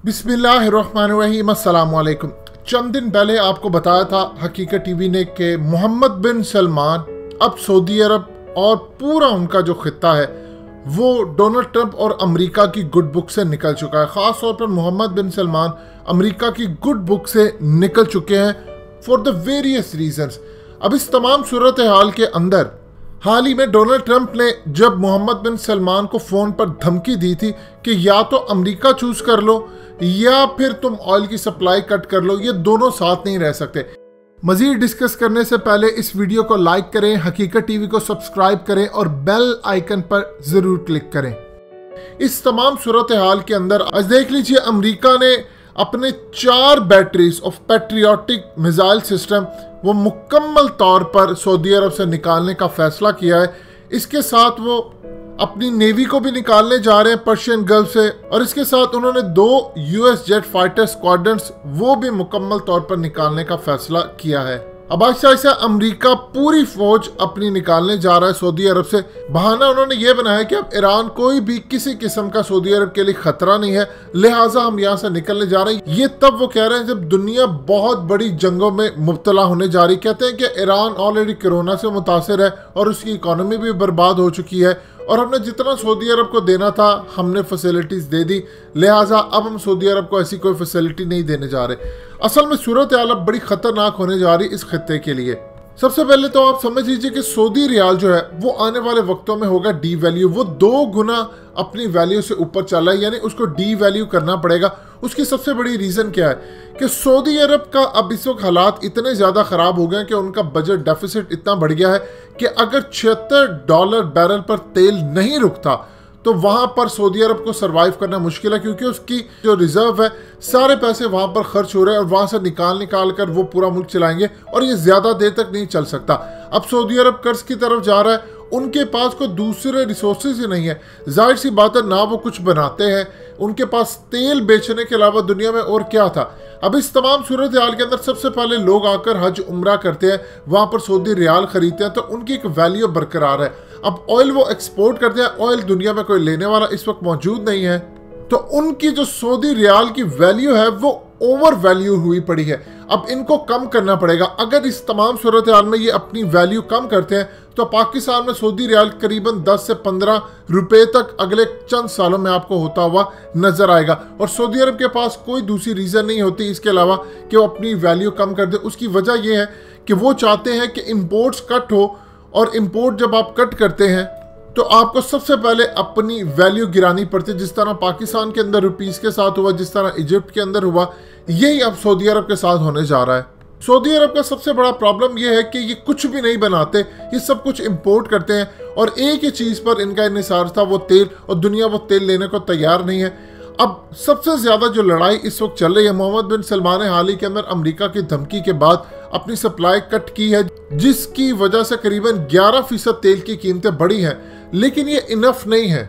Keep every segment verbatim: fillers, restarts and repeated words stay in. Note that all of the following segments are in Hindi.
बिस्मिल्लाहिर्रहमानिर्रहीम, अस्सलाम वालेकुम। चंद दिन पहले आपको बताया था हकीकत टीवी ने कि मोहम्मद बिन सलमान अब सऊदी अरब और पूरा उनका जो खित्ता है वो डोनाल्ड ट्रंप और अमेरिका की गुड बुक से निकल चुका है। ख़ास तौर पर मोहम्मद बिन सलमान अमेरिका की गुड बुक से निकल चुके हैं फॉर द वेरियस रीजंस। अब इस तमाम सूरत हाल के अंदर हाल ही में डोनाल्ड ट्रंप ने जब मोहम्मद बिन सलमान को फ़ोन पर धमकी दी थी कि या तो अमेरिका चूज कर लो या फिर तुम ऑयल की सप्लाई कट कर लो, ये दोनों साथ नहीं रह सकते। मजीद डिस्कस करने से पहले इस वीडियो को लाइक करें, हकीकत टीवी को सब्सक्राइब करें और बेल आइकन पर जरूर क्लिक करें। इस तमाम सूरत हाल के अंदर आज देख लीजिए, अमेरिका ने अपने चार batteries of patriotic missile system वो मुकम्मल तौर पर सऊदी अरब से निकालने का फैसला किया है। इसके साथ वो अपनी नेवी को भी निकालने जा रहे हैं पर्शियन गल्फ से, और इसके साथ उन्होंने दो यूएस जेट फाइटर स्क्वाड्रन्स वो भी मुकम्मल तौर पर निकालने का फैसला किया है। अब आहिस्ता आहिस्ता अमेरिका पूरी फौज अपनी निकालने जा रहा है सऊदी अरब से। बहाना उन्होंने ये बनाया कि अब ईरान कोई भी किसी किस्म का सऊदी अरब के लिए खतरा नहीं है, लिहाजा हम यहाँ से निकलने जा रहे हैं। ये तब वो कह रहे हैं जब दुनिया बहुत बड़ी जंगों में मुब्तला होने जा रही। कहते हैं कि ईरान ऑलरेडी कोरोना से मुतासर है और उसकी इकोनॉमी भी बर्बाद हो चुकी है, और हमने जितना सऊदी अरब को देना था हमने फैसिलिटीज दे दी, लिहाजा अब हम सऊदी अरब को ऐसी कोई फैसिलिटी नहीं देने जा रहे। असल में सूरत हाल अब बड़ी खतरनाक होने जा रही इस खत्ते के लिए। सबसे पहले तो आप समझ लीजिए कि सऊदी रियाल जो है वो आने वाले वक्तों में होगा डी वैल्यू। वो दो गुना अपनी वैल्यू से ऊपर चला है, यानी उसको डी वैल्यू करना पड़ेगा। उसकी सबसे बड़ी रीज़न क्या है कि सऊदी अरब का अब इस वक्त हालात इतने ज़्यादा ख़राब हो गए हैं कि उनका बजट डेफिसिट इतना बढ़ गया है कि अगर छिहत्तर डॉलर बैरल पर तेल नहीं रुकता तो वहाँ पर सऊदी अरब को सरवाइव करना मुश्किल है, क्योंकि उसकी जो रिजर्व है सारे पैसे वहाँ पर खर्च हो रहे हैं और वहाँ से निकाल निकाल कर वो पूरा मुल्क चलाएंगे, और ये ज़्यादा देर तक नहीं चल सकता। अब सऊदी अरब कर्ज की तरफ जा रहा है, उनके पास कोई दूसरे रिसोर्सेज ही नहीं है। जाहिर सी बात है, ना वो कुछ बनाते हैं, उनके पास तेल बेचने के अलावा दुनिया में और क्या था। अब इस तमाम सूरत हाल के अंदर सबसे पहले लोग आकर हज उम्रा करते हैं, वहाँ पर सऊदी रियाल खरीदते हैं, तो उनकी एक वैल्यू बरकरार है। अब ऑयल वो एक्सपोर्ट करते हैं, ऑयल दुनिया में कोई लेने वाला इस वक्त मौजूद नहीं है, तो उनकी जो सऊदी रियाल की वैल्यू है वो ओवर वैल्यू हुई पड़ी है। अब इनको कम करना पड़ेगा। अगर इस तमाम सूरत हाल में ये अपनी वैल्यू कम करते हैं तो पाकिस्तान में सऊदी रियाल करीबन दस से पंद्रह रुपए तक अगले चंद सालों में आपको होता हुआ नजर आएगा, और सऊदी अरब के पास कोई दूसरी रीज़न नहीं होती इसके अलावा कि वो अपनी वैल्यू कम कर दे। उसकी वजह यह है कि वो चाहते हैं कि इम्पोर्ट्स कट हो, और इम्पोर्ट जब आप कट करते हैं तो आपको सबसे पहले अपनी वैल्यू गिरानी पड़ती है, जिस तरह पाकिस्तान के अंदर रुपीस के साथ हुआ, जिस तरह इजिप्ट के अंदर हुआ, यही अब सऊदी अरब के साथ होने जा रहा है। सऊदी अरब का सबसे बड़ा प्रॉब्लम यह है कि ये कुछ भी नहीं बनाते, ये सब कुछ इंपोर्ट करते हैं, और एक ही चीज़ पर इनका इन्हिसार था, वो तेल, और दुनिया वो तेल लेने को तैयार नहीं है। अब सबसे ज़्यादा जो लड़ाई इस वक्त चल रही है, मोहम्मद बिन सलमान ने हाल ही के अंदर अमेरिका की धमकी के बाद अपनी सप्लाई कट की है, जिसकी वजह से करीबन ग्यारह फीसद तेल की कीमतें बढ़ी हैं, लेकिन ये इनफ नहीं है।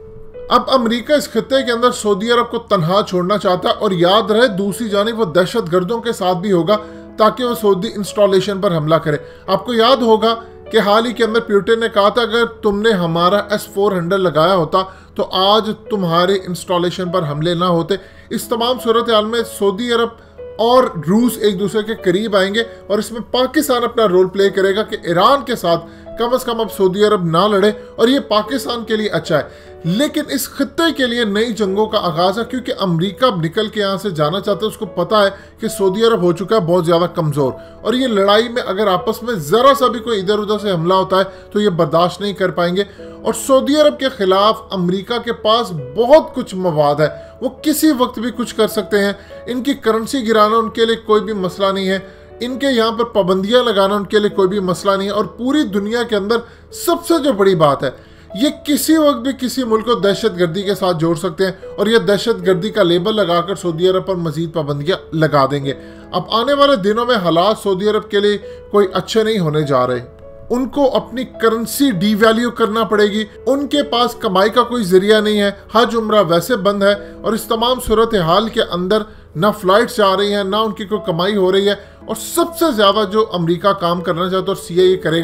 अब अमेरिका इस खत्ते के अंदर सऊदी अरब को तनहा छोड़ना चाहता है, और याद रहे दूसरी जानिब वो दहशत गर्दों के साथ भी होगा ताकि वो सऊदी इंस्टॉलेशन पर हमला करे। आपको याद होगा कि हाल ही के अंदर पुतिन ने कहा था अगर तुमने हमारा एस फोर हंड्रेड लगाया होता तो आज तुम्हारे इंस्टॉलेशन पर हमले ना होते। इस तमाम सूरत हाल में सऊदी अरब और रूस एक दूसरे के करीब आएंगे, और इसमें पाकिस्तान अपना रोल प्ले करेगा कि ईरान के साथ कम से कम अब सऊदी अरब ना लड़े, और ये पाकिस्तान के लिए अच्छा है। लेकिन इस खत्ते के लिए नई जंगों का आगाज है, क्योंकि अमेरिका अब निकल के यहाँ से जाना चाहता है। उसको पता है कि सऊदी अरब हो चुका है बहुत ज़्यादा कमज़ोर, और ये लड़ाई में अगर आपस में ज़रा सा भी कोई इधर उधर से हमला होता है तो ये बर्दाश्त नहीं कर पाएंगे। और सऊदी अरब के खिलाफ अमेरिका के पास बहुत कुछ मवाद है, वो किसी वक्त भी कुछ कर सकते हैं। इनकी करेंसी गिराना उनके लिए कोई भी मसला नहीं है, इनके यहाँ पर पाबंदियाँ लगाना उनके लिए कोई भी मसला नहीं है। और पूरी दुनिया के अंदर सबसे जो बड़ी बात है, ये किसी वक्त भी किसी मुल्क को दहशत गर्दी के साथ जोड़ सकते हैं, और ये दहशत गर्दी का लेबल लगाकर सऊदी अरब पर मजीद पाबंदियाँ लगा देंगे। अब आने वाले दिनों में हालात सऊदी अरब के लिए कोई अच्छे नहीं होने जा रहे। उनको अपनी करेंसी डीवैल्यू करना पड़ेगी, उनके पास कमाई का कोई जरिया नहीं है, हज उम्रा वैसे बंद है, और इस तमाम सूरत हाल के अंदर ना फ्लाइट्स आ रही हैं, ना उनकी कोई कमाई हो रही है। और सबसे ज़्यादा जो अमेरिका काम करना चाहता है और सी आई ए करेगा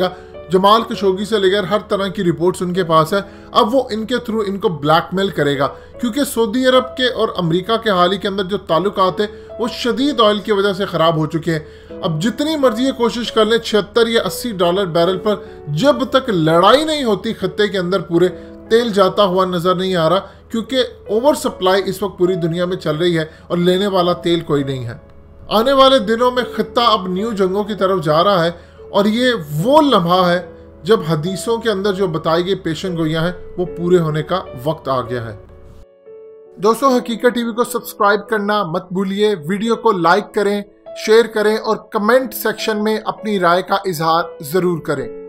जमाल खशोगी से लेकर हर तरह की रिपोर्ट्स उनके पास है। अब वो इनके थ्रू इनको ब्लैकमेल करेगा, क्योंकि सऊदी अरब के और अमेरिका के हाल ही के अंदर जो ताल्लुकात है वो शदीद ऑयल की वजह से ख़राब हो चुके हैं। अब जितनी मर्जी कोशिश कर ले छिहत्तर या अस्सी डॉलर बैरल पर, जब तक लड़ाई नहीं होती खत्ते के अंदर पूरे, तेल जाता हुआ नज़र नहीं आ रहा, क्योंकि ओवर सप्लाई इस वक्त पूरी दुनिया में चल रही है और लेने वाला तेल कोई नहीं है। आने वाले दिनों में खत्ता अब न्यू जंगों की तरफ जा रहा है और ये वो लम्हा है जब हदीसों के अंदर जो बताई गई पेशन गोइयां हैं वो पूरे होने का वक्त आ गया है। दोस्तों, हकीकत टीवी को सब्सक्राइब करना मत भूलिए, वीडियो को लाइक करें, शेयर करें और कमेंट सेक्शन में अपनी राय का इजहार जरूर करें।